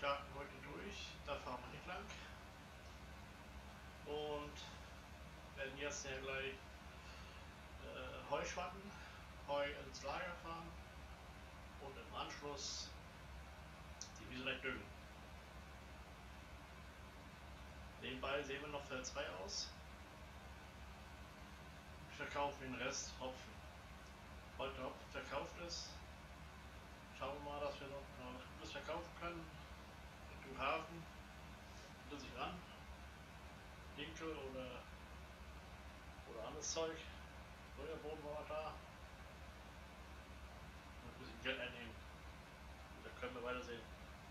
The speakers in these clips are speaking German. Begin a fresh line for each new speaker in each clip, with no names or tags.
starten heute durch. Da fahren wir nicht lang. Und werden jetzt ja gleich Heu schwatten, Heu ins Lager fahren und im Anschluss die Wiese gleich düngen. Nebenbei sehen wir noch Feld 2 aus. Wir verkaufen den Rest Hopfen. Heute Hopfen verkauft ist, schauen wir mal, dass wir noch was Gutes verkaufen können. Richtung Hafen, bietet sich an. Dinkel oder anderes Zeug. Sojabohnen war da. Und ein bisschen Geld einnehmen. Und dann können wir weitersehen.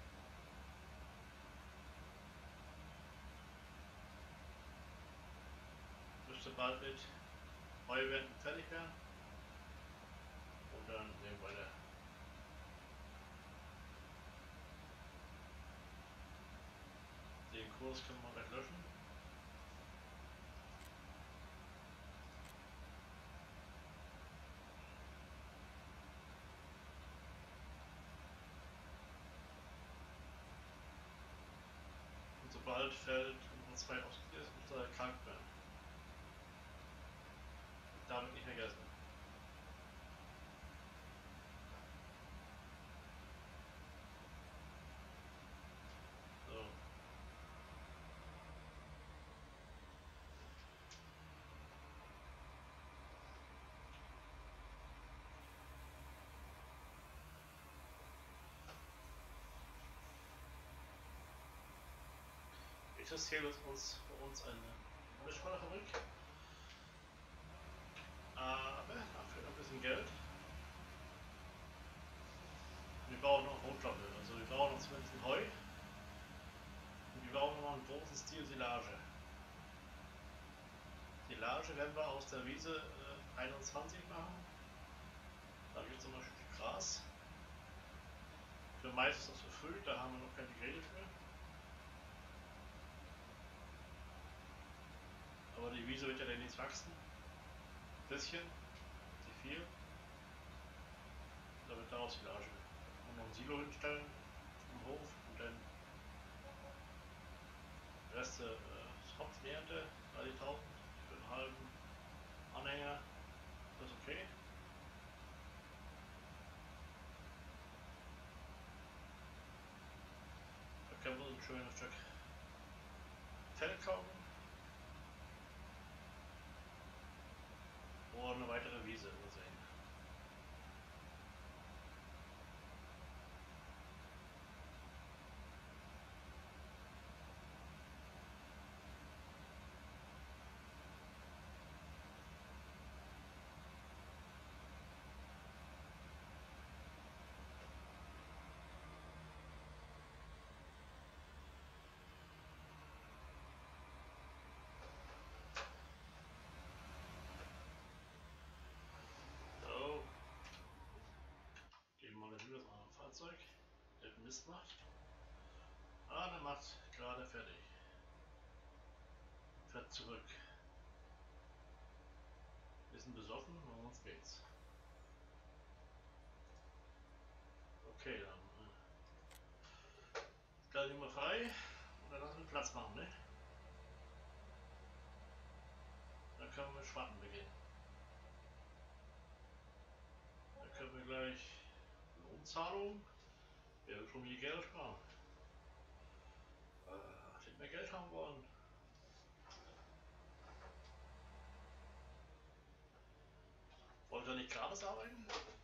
Müsste bald mit Heu werden fertig werden. Und dann sehen wir weiter. Den Kurs können wir gleich löschen. Und sobald Feld Nummer 2 ausgeht ist, muss er krank werden. Damit nicht vergessen. So. Interessiert uns für uns eine Mischwollerfabrik. Aber dafür ein bisschen Geld. Wir bauen noch Rotkoppel, also wir bauen noch zumindest ein Heu. Und wir bauen noch einen großen Stil Silage. Silage werden wir aus der Wiese 21 machen. Da gibt es zum Beispiel Gras. Für Mais ist das zu früh, da haben wir noch keine Geräte für. Aber die Wiese wird ja demnächst wachsen. Ein bisschen, nicht viel. Da wird daraus Silage. Und noch ein Silo hinstellen im Hof und dann Reste Hopfenernte, 30.000 für einen halben Anhänger. Das ist okay. Da können wir uns ein schönes Stück Feld kaufen. Oder eine weitere Wiese übersehen. So, geben wir mal wieder das andere Fahrzeug, der Mist macht. Ah, der macht gerade fertig. Fährt zurück. Bisschen besoffen, aber sonst geht's. Okay, dann da sind wir frei und dann lassen wir Platz machen, ne? Dann können wir mit Schwatten beginnen. Dann können wir gleich Lohnzahlung. Wir haben schon viel Geld sparen. Nicht mehr Geld haben wollen. Wollt ihr nicht gratis arbeiten?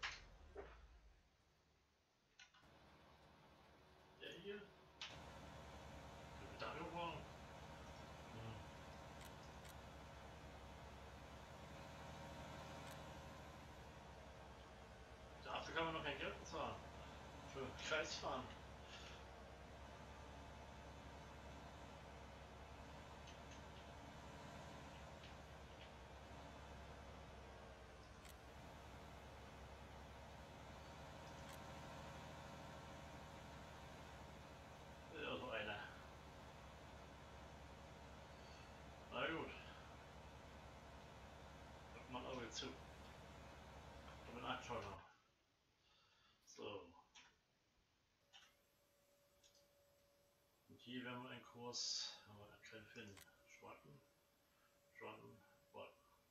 Der hier? Wie viel dafür wollen? Dafür kann man noch kein Geld bezahlen. Für Kreisfahren. Ja, so einer. Na gut. Guck mal Auge zu. Ich bin Einschalter. So. noch einen Kurs, aber kein Finn. Schwatten, Schwatten, Watten.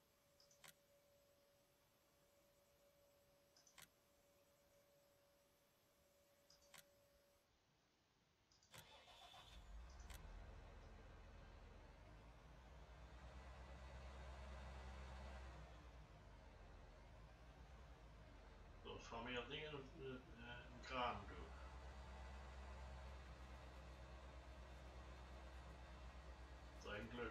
So, fahr mir das Ding in Kran, du. Sein Glück.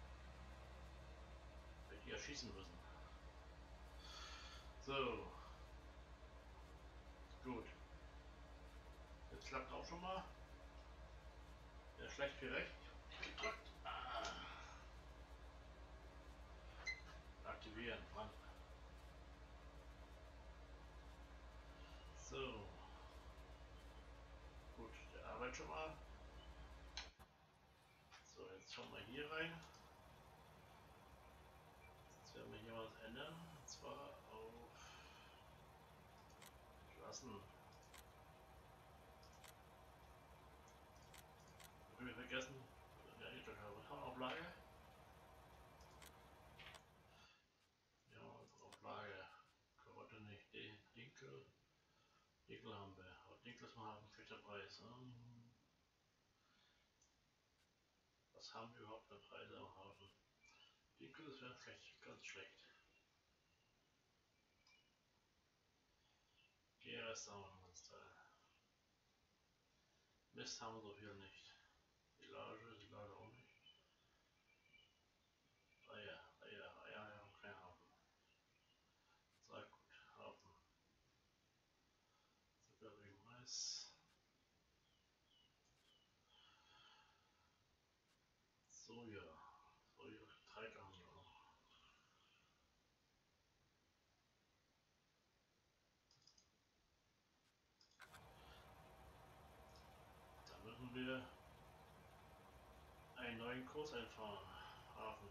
Wird ihr schießen müssen. So. Gut. Jetzt klappt auch schon mal. Der schlecht gerecht. Gedrückt. Aktivieren. Mann. So. Gut, der arbeitet schon mal. So, jetzt schauen wir hier rein. Jetzt werden wir hier was ändern. Und zwar auf Klassen. Habe ich vergessen. Ja, ich habe auf Lage. Ja, auf Lage. Karotte nicht. Dinkel. Dinkel haben wir. Aber Dinkel ist mal ein fetter Preis. Was haben wir überhaupt für Preise am Hafen? Dinkel ist ja vielleicht ganz schlecht. GRS haben wir ganz Teil. Mist haben wir so viel nicht. Silage auch nicht. Eier haben keinen Hafen. Sehr gut, Hafen. Zucker wie Mais. Soja. Soja-Getreide haben wir noch. Da müssen wir einen neuen Kurs einfahren. Hafen.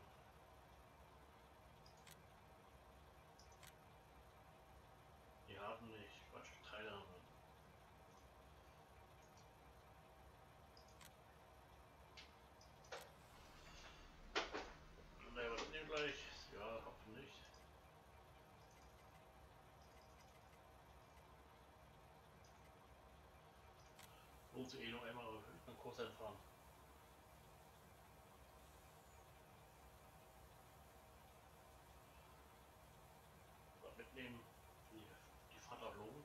Die haben nicht. Quatsch, Getreide haben wir. Ne, was nehmen wir gleich? Ja, Hopfen nicht. Lohnt sich noch einmal einen Kurs einfahren. Was mitnehmen, die Fahrt auch lohnt.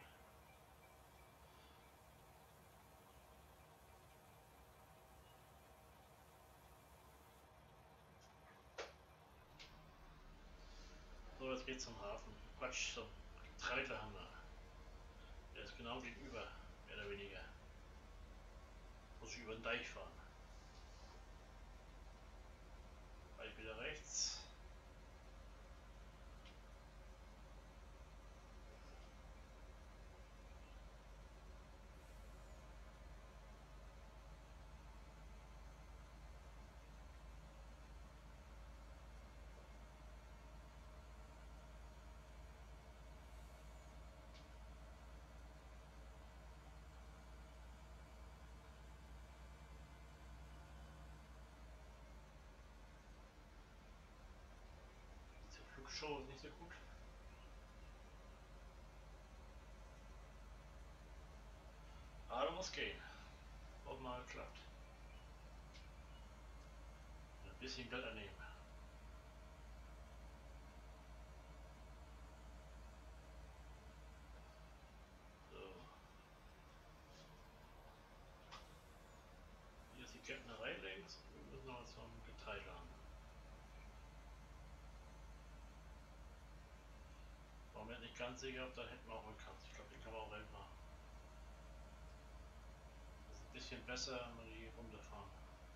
So, jetzt geht's zum Hafen. Quatsch, zum Getreide haben wir. Der ist genau gegenüber, mehr oder weniger. Muss ich über den Deich fahren. Gleich wieder rechts. Die Flugshow ist nicht so gut. Aber muss gehen. Ob mal klappt. Ein bisschen Geld annehmen. So. Hier ist die Gärtnerei links und wir müssen noch zum Getreide haben. War mir nicht ganz sicher, ob da hinten auch rückkannt. Ich glaube, den kann man auch reinmachen. Das ist ein bisschen besser, wenn wir die Runde fahren.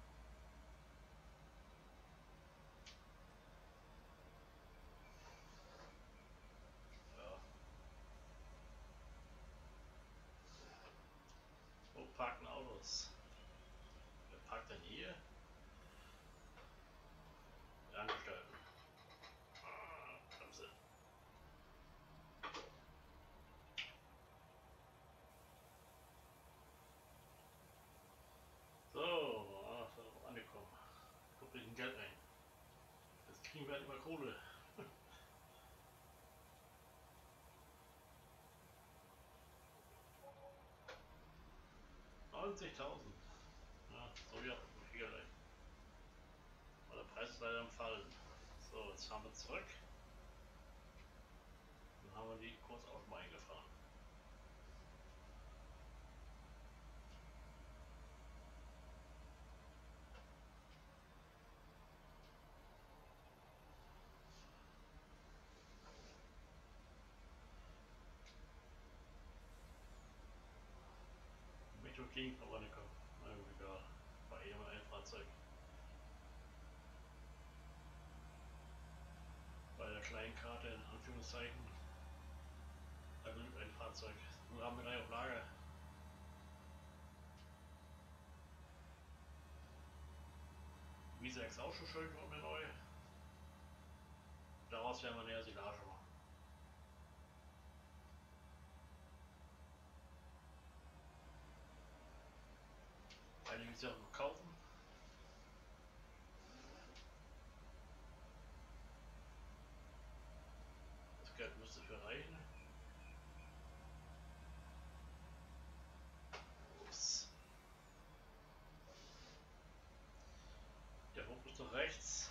Ja. Wo parken Autos? Wer parkt denn hier? Die Angestellten. Bremse. So, gleich mal Kohle. 90.000. Ja, so ja, hier gleich. Aber der Preis ist leider am Fallen. So, jetzt fahren wir zurück. Dann haben wir die kurz auch mal eingefahren. Metro King, aber nicht kommen. Na gut, egal. War eh nur ein Fahrzeug. Bei der kleinen Karte in Anführungszeichen. Da genügt ein Fahrzeug. Nun haben wir gleich auf Lager. Visa ist auch schon schön und neu. Daraus werden wir näher Silage machen. Einige Sachen noch kaufen. Das Geld müsste für reichen. Ups. Der Hof ist doch rechts.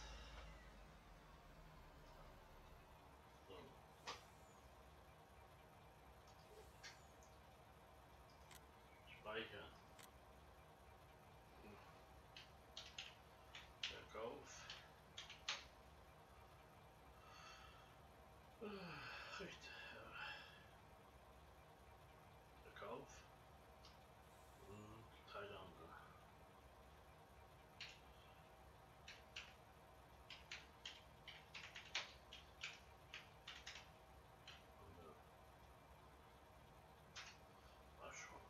So. Speichern. Verkauf. Richtig. Verkauf. Und Thailand. War schon.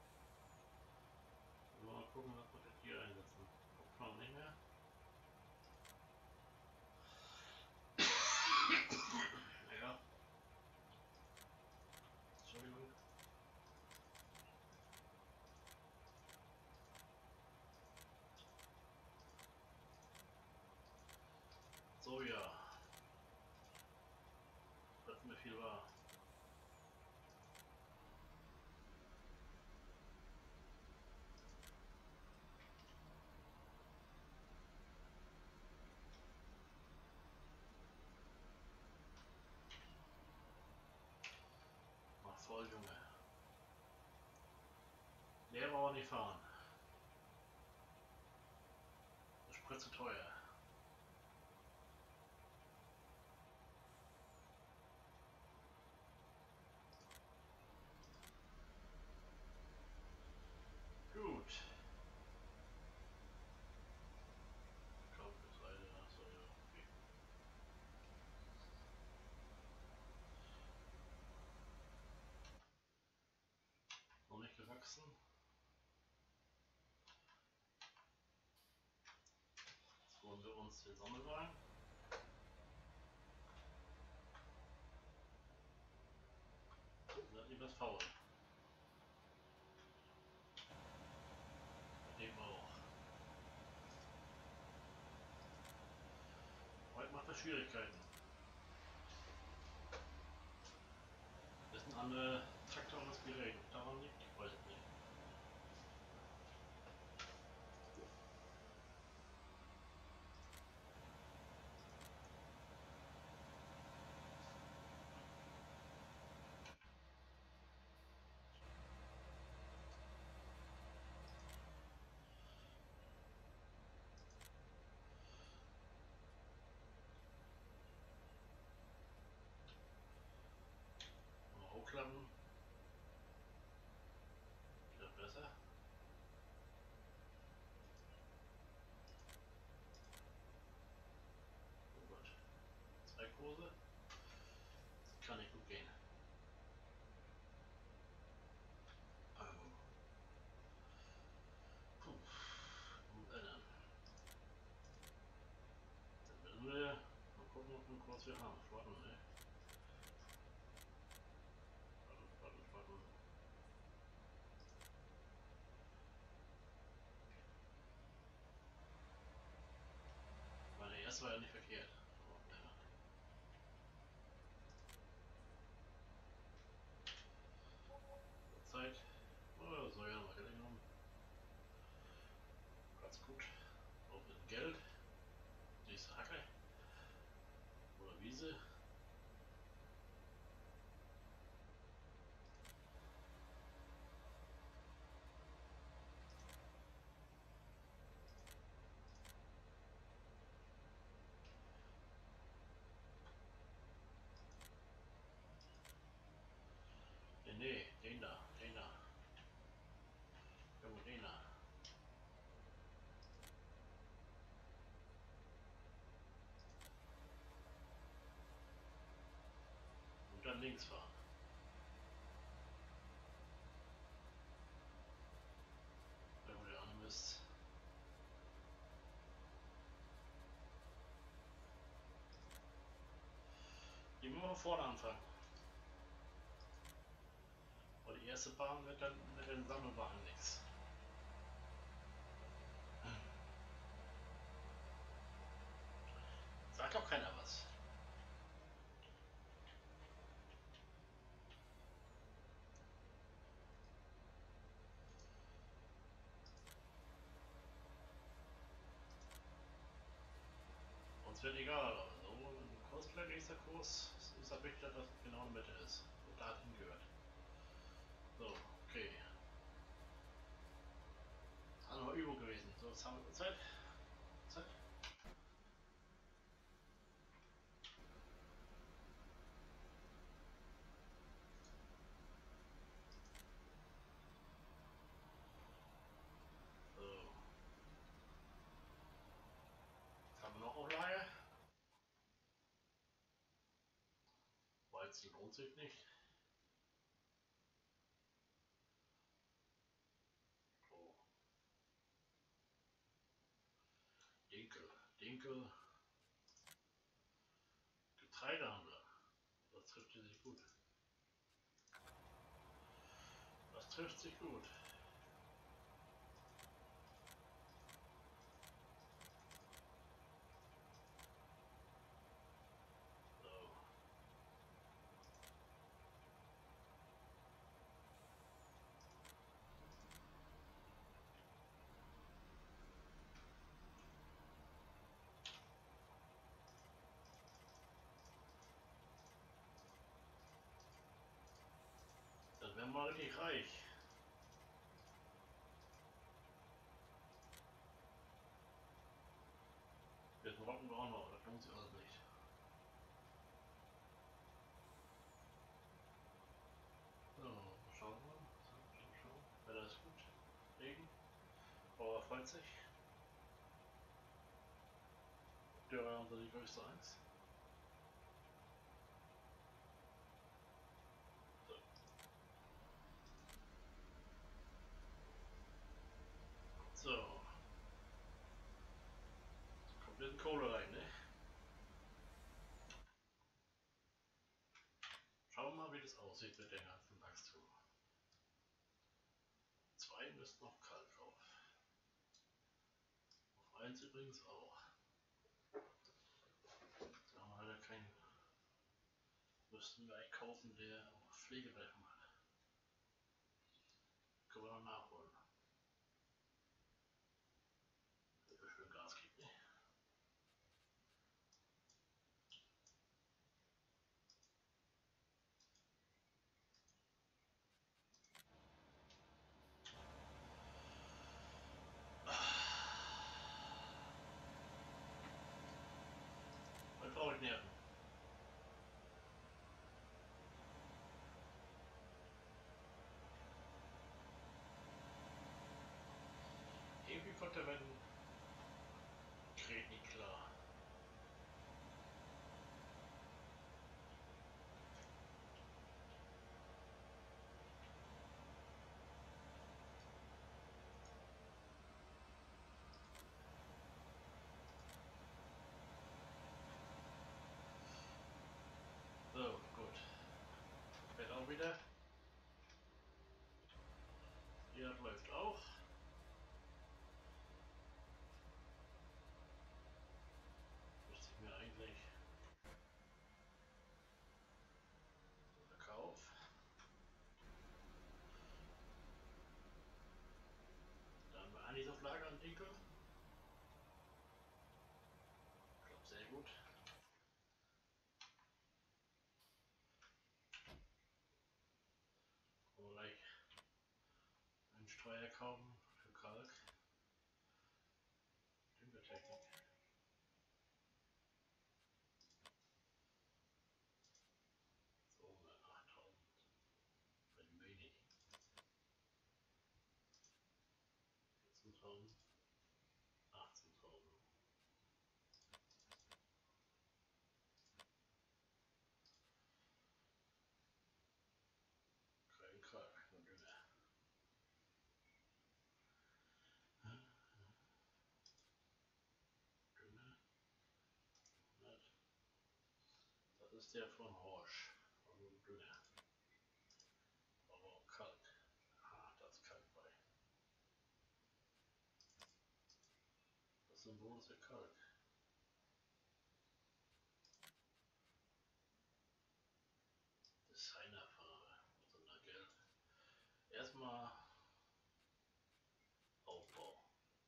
Mal gucken, was wir jetzt hier einsetzen. Kupfer nicht mehr. Ja. Entschuldigung. Soja. Das mir viel war. Mach voll, Junge. Der braucht nicht fahren. Das Sprit zu teuer. Gut. Kaufpreisweise, achso, ja, okay. Noch nicht gewachsen. Jetzt holen wir uns den Sammelwagen. Das ist etwas faul. Bei dem auch. Heute macht er Schwierigkeiten. Das ist ein anderer Traktor und das Gerät. Daran liegt, ich weiß es nicht. Mal hochklappen. Wieder besser. Oh Gott. 2 Kurse. Das kann nicht gut gehen. Puh. Und ändern. Dann müssen wir mal gucken, ob wir einen Kurs wir haben. Warten, ne? Warten. Meine erste war ja nicht verkehrt. Nee, den da, den da. Junge, den da. Und dann links fahren. Da wo der andere Mist. Die müssen wir vorne anfangen. Und die erste Bahn wird dann mit den Sammelwagen nichts. Sagt auch keiner was. Uns wird egal, aber so ein Cosplay, nächster Kurs, ist halt wichtig, dass das genau in der Mitte ist. Und da hingehört. So, okay. Andere Übung gewesen. So, jetzt haben wir Zeit. Zeit. So. Was haben wir noch auf Lager? Weizen lohnt sich nicht. Oh. Dinkel. Dinkel. Getreide haben wir. Das trifft sich gut. Das trifft sich gut. So. Dann werden wir richtig reich. Jetzt rocken wir auch noch, das lohnt sich alles nicht. So, schauen wir. So. Wetter ist gut. Regen. Bauer freut sich. Dürre haben sie die größte Angst. So. So. Kommt ein bisschen Kohle rein, ne? Schauen wir mal, wie das aussieht mit dem ganzen Wachstum. 2 müsst noch Kalk drauf. Auf 1 übrigens auch. Da haben wir leider keinen. Müssten wir einen kaufen, der auch Pflegebalken hat. Können wir noch nachholen. Wenn wir schön Gas gibt, ne? Heute brauche ich Nerven. Irgendwie kommt der mein Gerät nicht klar. So, gut. Fährt auch wieder. Hier läuft auch. Müsste ich mir eigentlich Verkauf. Dann haben wir einiges auf Lager an Dinkel. Ich glaube, sehr gut. Und gleich einen Streuer kaufen für Kalk. Düngertechnik. So, 8000. Wenn ist der von Horsch. Dünner. Aber Kalk. Ah, da ist Kalk bei. Das Symbol ist der Kalk. Designerfarbe. So eine Gelb. Erstmal Aufbau.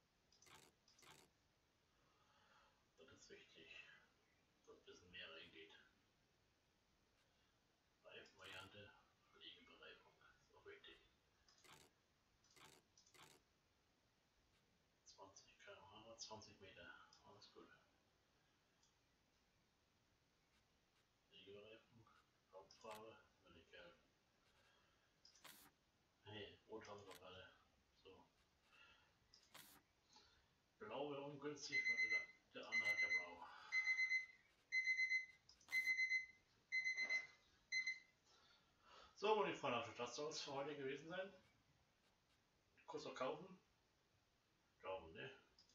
Das ist wichtig, dass ein bisschen mehr reingeht. Reifenvariante, Pflegebereifung. Ist auch wichtig. 20 km/h, 20 Meter. Alles gut. Pflegebereifung, Hauptfarbe, völlig gelb. Hey, rot haben wir doch alle. So. Blau wäre ungünstig, weil der andere hat ja blau. So, meine Freunde, das soll es für heute gewesen sein. Kurz noch kaufen. Kaufen, ne?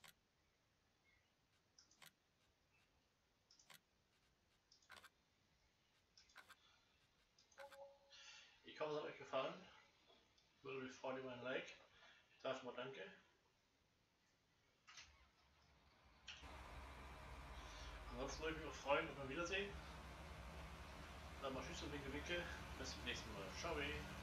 Ich hoffe, es hat euch gefallen. Würde mich freuen über ein Like. Ich sage schon mal danke. Ansonsten würde ich mich auch freuen, wenn wir wiedersehen. Dann mal Tschüss und Winke Winke. Bis zum nächsten Mal. Ciao.